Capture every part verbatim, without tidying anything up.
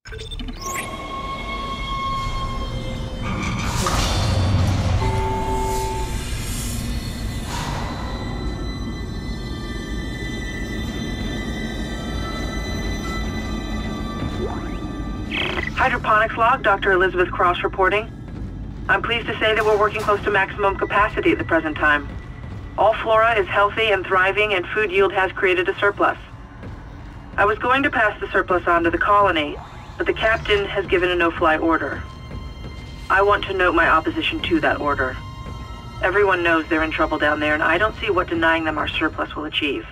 Hydroponics log, Doctor Elizabeth Cross reporting. I'm pleased to say that we're working close to maximum capacity at the present time. All flora is healthy and thriving, and food yield has created a surplus. I was going to pass the surplus on to the colony, but the captain has given a no-fly order. I want to note my opposition to that order. Everyone knows they're in trouble down there, and I don't see what denying them our surplus will achieve.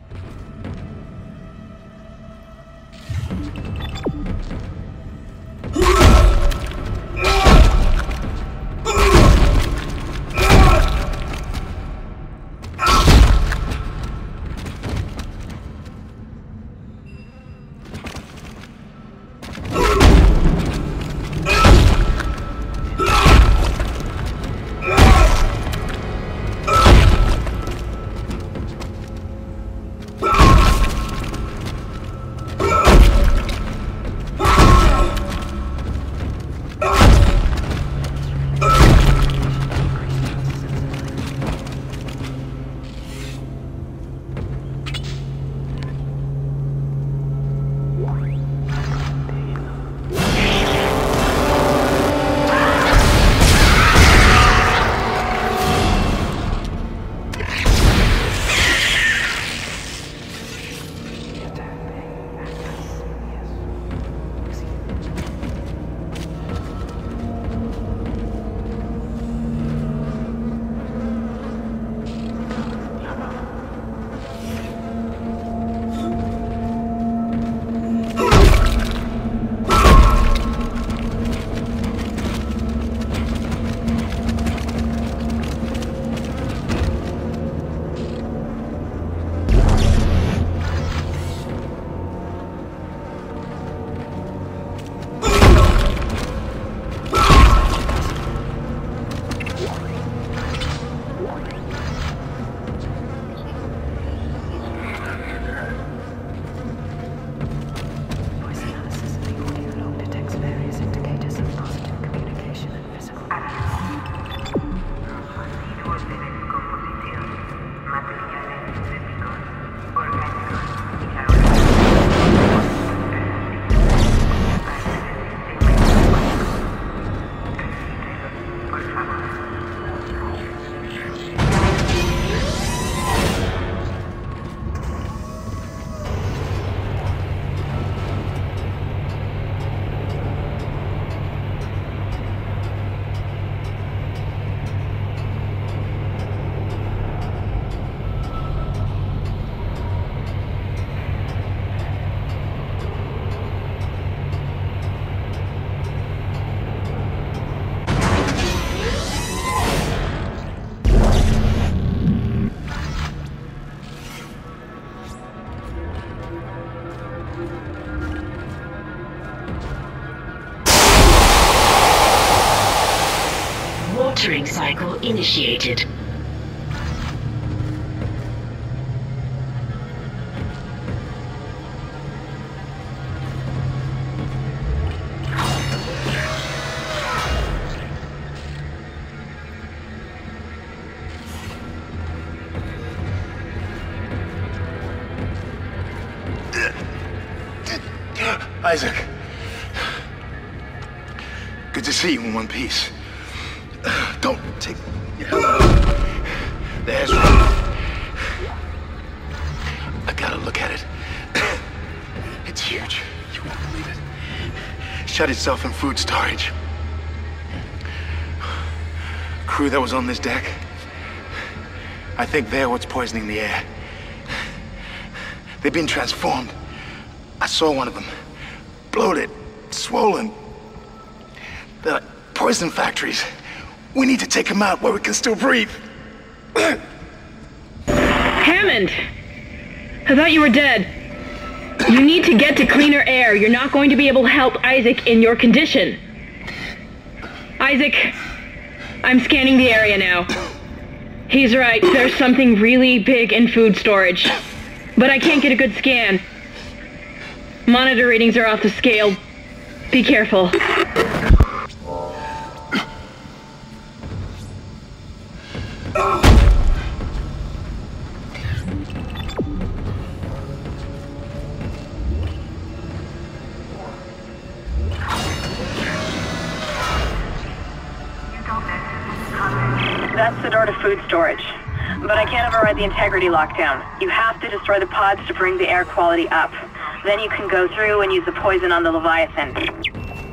Watering cycle initiated. Isaac. Good to see you in one piece. Don't take your helmet off. There's one. I gotta look at it. It's huge. You won't believe it. Shut itself in food storage. Crew that was on this deck, I think they're what's poisoning the air. They've been transformed. I saw one of them. Bloated, swollen. They're like poison factories. We need to take them out where we can still breathe. Hammond! I thought you were dead. You need to get to cleaner air. You're not going to be able to help Isaac in your condition. Isaac, I'm scanning the area now. He's right, there's something really big in food storage. But I can't get a good scan. Monitor readings are off the scale. Be careful. That's the door to food storage. But I can't override the integrity lockdown. You have to destroy the pods to bring the air quality up. Then you can go through and use the poison on the Leviathan.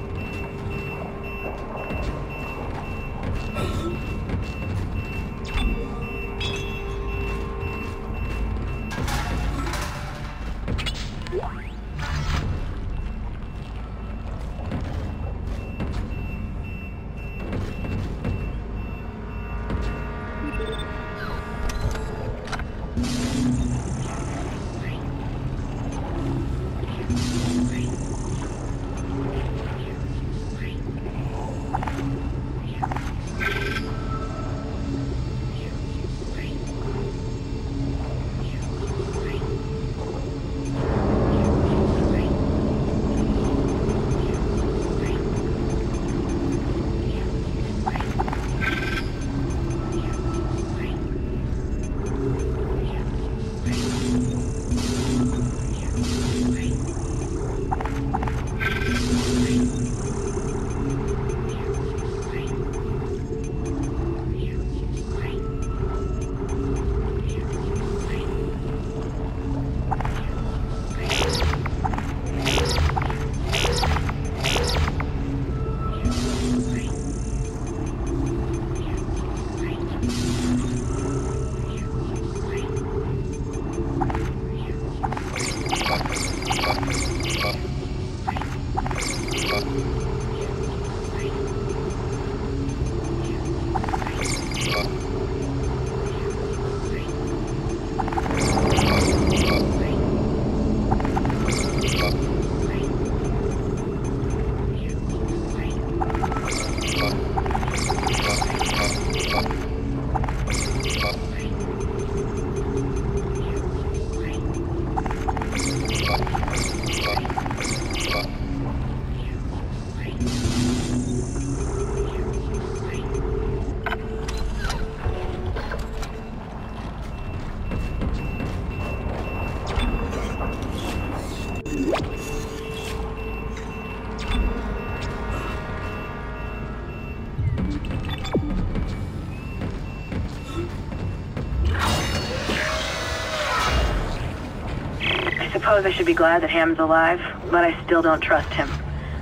I suppose I should be glad that Ham's alive, but I still don't trust him.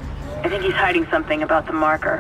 I think he's hiding something about the marker.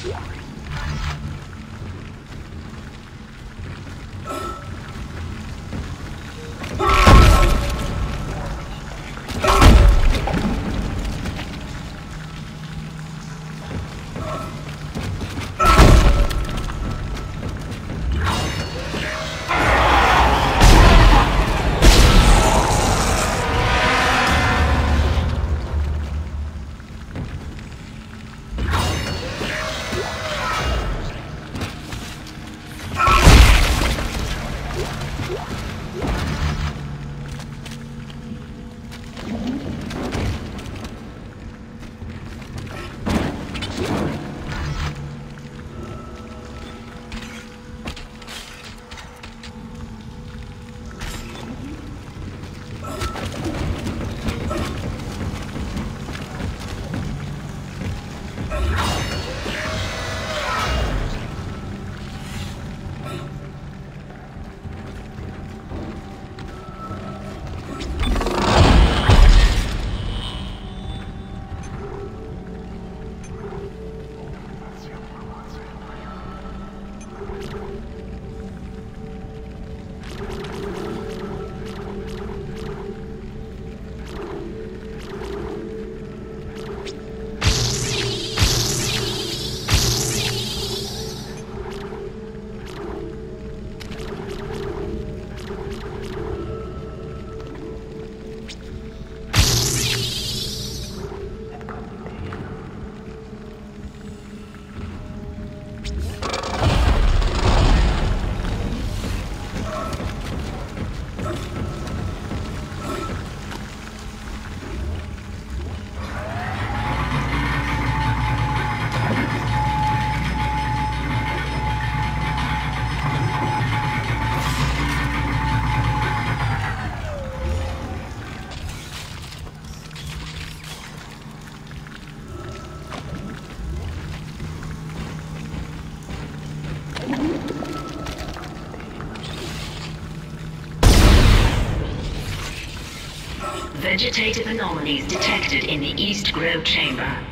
Vegetative anomalies detected in the East Grove chamber.